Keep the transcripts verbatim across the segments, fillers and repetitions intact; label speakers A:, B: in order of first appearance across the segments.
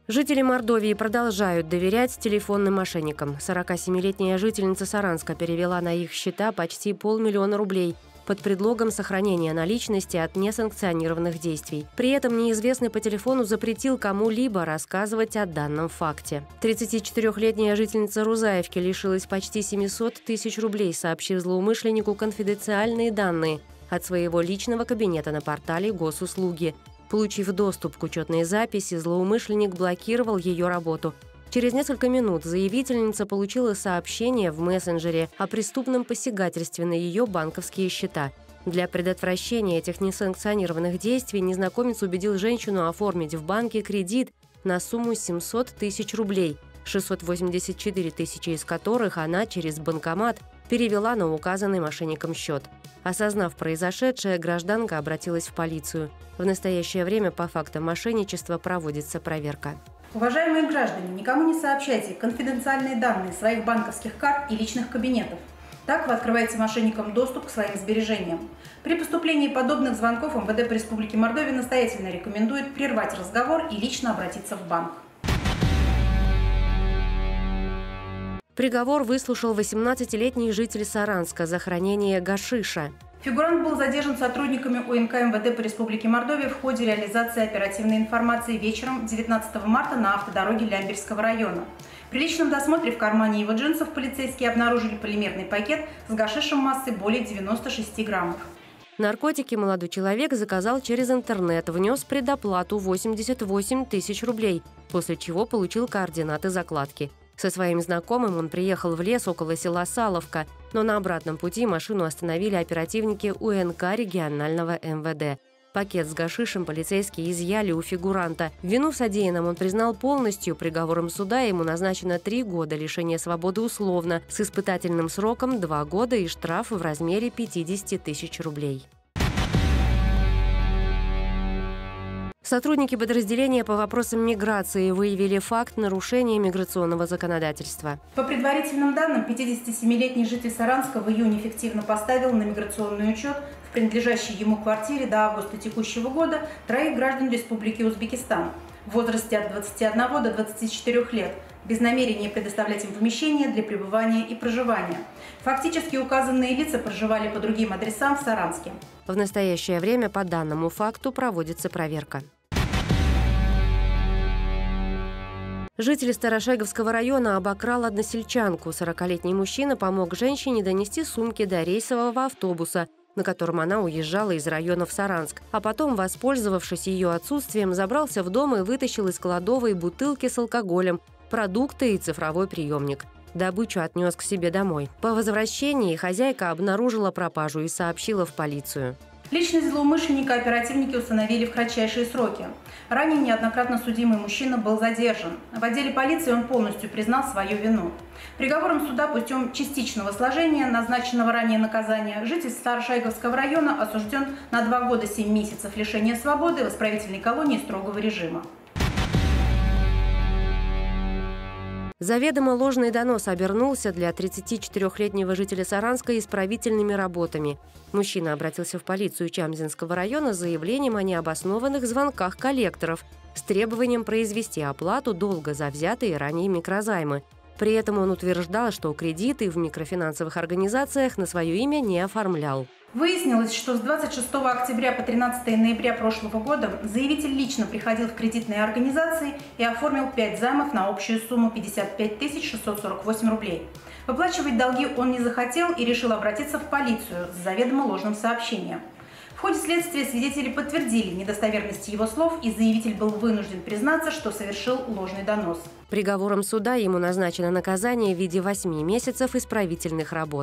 A: Жители Мордовии продолжают доверять телефонным мошенникам. сорокасемилетняя жительница Саранска перевела на их счета почти полмиллиона рублей под предлогом сохранения наличности от несанкционированных действий. При этом неизвестный по телефону запретил кому-либо рассказывать о данном факте. тридцатичетырёхлетняя жительница Рузаевки лишилась почти семисот тысяч рублей, сообщив злоумышленнику конфиденциальные данные от своего личного кабинета на портале госуслуги. Получив доступ к учетной записи, злоумышленник блокировал ее работу. Через несколько минут заявительница получила сообщение в мессенджере о преступном посягательстве на ее банковские счета. Для предотвращения этих несанкционированных действий незнакомец убедил женщину оформить в банке кредит на сумму семьсот тысяч рублей, шестьсот восемьдесят четыре тысячи из которых она через банкомат перевела на указанный мошенником счет. Осознав произошедшее, гражданка обратилась в полицию. В настоящее время по фактам мошенничества проводится проверка.
B: Уважаемые граждане, никому не сообщайте конфиденциальные данные своих банковских карт и личных кабинетов. Так вы открываете мошенникам доступ к своим сбережениям. При поступлении подобных звонков эм вэ дэ по Республике Мордовия настоятельно рекомендует прервать разговор и лично обратиться в банк.
A: Приговор выслушал восемнадцатилетний житель Саранска за хранение гашиша.
B: Фигурант был задержан сотрудниками о эн ка эм вэ дэ по Республике Мордовия в ходе реализации оперативной информации вечером девятнадцатого марта на автодороге Лямберского района. При личном досмотре в кармане его джинсов полицейские обнаружили полимерный пакет с гашишем массой более девяноста шести граммов.
A: Наркотики молодой человек заказал через интернет, внес предоплату восемьдесят восемь тысяч рублей, после чего получил координаты закладки. Со своим знакомым он приехал в лес около села Саловка, но на обратном пути машину остановили оперативники у эн ка регионального эм вэ дэ. Пакет с гашишем полицейские изъяли у фигуранта. Вину в содеянном он признал полностью. Приговором суда ему назначено три года лишения свободы условно, с испытательным сроком два года и штраф в размере пятидесяти тысяч рублей. Сотрудники подразделения по вопросам миграции выявили факт нарушения миграционного законодательства.
B: По предварительным данным, пятидесятисемилетний житель Саранска в июне фиктивно поставил на миграционный учет в принадлежащей ему квартире до августа текущего года троих граждан Республики Узбекистан в возрасте от двадцати одного до двадцати четырёх лет, без намерения предоставлять им помещение для пребывания и проживания. Фактически указанные лица проживали по другим адресам в Саранске.
A: В настоящее время по данному факту проводится проверка. Житель Старошеговского района обокрал односельчанку. сорокалетний мужчина помог женщине донести сумки до рейсового автобуса, на котором она уезжала из района в Саранск. А потом, воспользовавшись ее отсутствием, забрался в дом и вытащил из кладовой бутылки с алкоголем, продукты и цифровой приемник. Добычу отнес к себе домой. По возвращении хозяйка обнаружила пропажу и сообщила в полицию.
B: Личность злоумышленника оперативники установили в кратчайшие сроки. Ранее неоднократно судимый мужчина был задержан. В отделе полиции он полностью признал свою вину. Приговором суда путем частичного сложения назначенного ранее наказания житель Старошайговского района осужден на два года семь месяцев лишения свободы в исправительной колонии строгого режима.
A: Заведомо ложный донос обернулся для тридцатичетырёхлетнего жителя Саранска исправительными работами. Мужчина обратился в полицию Чамзинского района с заявлением о необоснованных звонках коллекторов с требованием произвести оплату долга за взятые ранее микрозаймы. При этом он утверждал, что кредиты в микрофинансовых организациях на свое имя не оформлял.
B: Выяснилось, что с двадцать шестого октября по тринадцатое ноября прошлого года заявитель лично приходил в кредитные организации и оформил пять займов на общую сумму пятьдесят пять тысяч шестьсот сорок восемь рублей. Выплачивать долги он не захотел и решил обратиться в полицию с заведомо ложным сообщением. В ходе следствия свидетели подтвердили недостоверность его слов, и заявитель был вынужден признаться, что совершил ложный донос.
A: Приговором суда ему назначено наказание в виде восьми месяцев исправительных работ.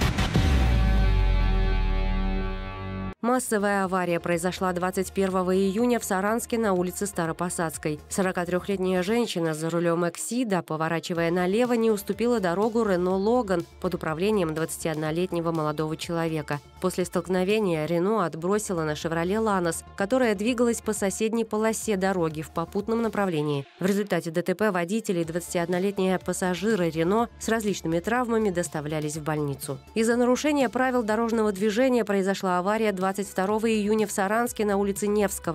A: Массовая авария произошла двадцать первого июня в Саранске на улице Старопосадской. сорокатрёхлетняя женщина за рулем Эксида, поворачивая налево, не уступила дорогу Рено Логан под управлением двадцатиоднолетнего молодого человека. После столкновения Рено отбросила на Шевроле Ланос, которая двигалась по соседней полосе дороги в попутном направлении. В результате ДТП водители и двадцатиоднолетние пассажиры Рено с различными травмами доставлялись в больницу. Из-за нарушения правил дорожного движения произошла авария двадцать второго июня в Саранске на улице Невского.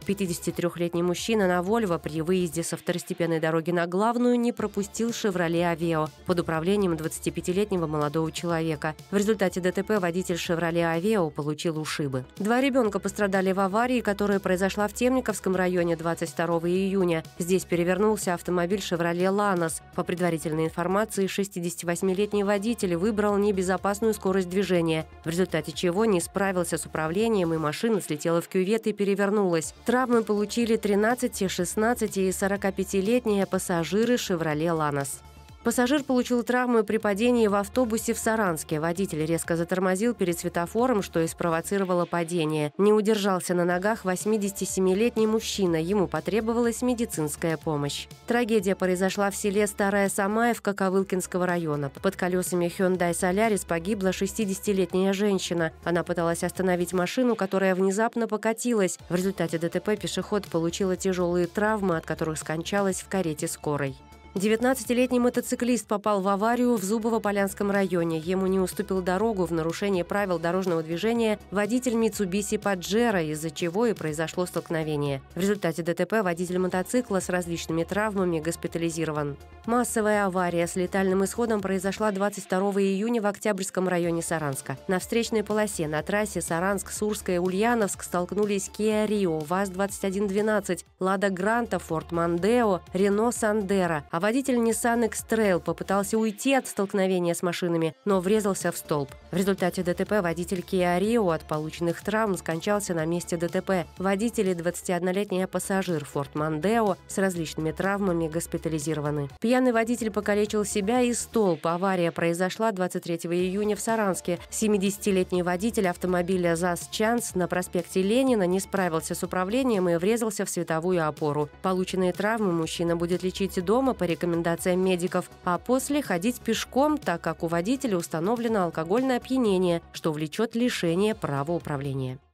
A: пятидесятитрёхлетний мужчина на «Вольво» при выезде со второстепенной дороги на главную не пропустил «Шевроле Авео» под управлением двадцатипятилетнего молодого человека. В результате ДТП водитель «Шевроле Авео» получил ушибы. Два ребенка пострадали в аварии, которая произошла в Темниковском районе двадцать второго июня. Здесь перевернулся автомобиль «Шевроле Ланос». По предварительной информации, шестидесятивосьмилетний водитель выбрал небезопасную скорость движения, в результате чего не справился с управлением, и машина слетела в кювет и перевернулась. Травмы получили тринадцати-, шестнадцати- и сорокапятилетние пассажиры «Шевроле Ланос». Пассажир получил травмы при падении в автобусе в Саранске. Водитель резко затормозил перед светофором, что и спровоцировало падение. Не удержался на ногах восьмидесятисемилетний мужчина. Ему потребовалась медицинская помощь. Трагедия произошла в селе Старая Самаевка Ковылкинского района. Под колесами Hyundai Solaris погибла шестидесятилетняя женщина. Она пыталась остановить машину, которая внезапно покатилась. В результате ДТП пешеход получила тяжелые травмы, от которых скончалась в карете скорой. девятнадцатилетний мотоциклист попал в аварию в Зубово-Полянском районе. Ему не уступил дорогу в нарушение правил дорожного движения водитель Mitsubishi Pajero, из-за чего и произошло столкновение. В результате ДТП водитель мотоцикла с различными травмами госпитализирован. Массовая авария с летальным исходом произошла двадцать второго июня в Октябрьском районе Саранска. На встречной полосе на трассе Саранск-Сурская-Ульяновск столкнулись Kia Rio, ВАЗ двадцать один двенадцать, Lada Granta, Ford Mondeo, Renault Sandero. А водитель Nissan X-Trail попытался уйти от столкновения с машинами, но врезался в столб. В результате ДТП водитель Kia Rio от полученных травм скончался на месте ДТП. Водитель и двадцатиоднолетний пассажир Ford Mondeo с различными травмами госпитализированы. Пьяный водитель покалечил себя и столб. Авария произошла двадцать третьего июня в Саранске. семидесятилетний водитель автомобиля ЗАЗ «Чанс» на проспекте Ленина не справился с управлением и врезался в световую опору. Полученные травмы мужчина будет лечить дома по рекомендациям медиков, а после ходить пешком, так как у водителя установлено алкогольное опьянение, что влечет лишение права управления.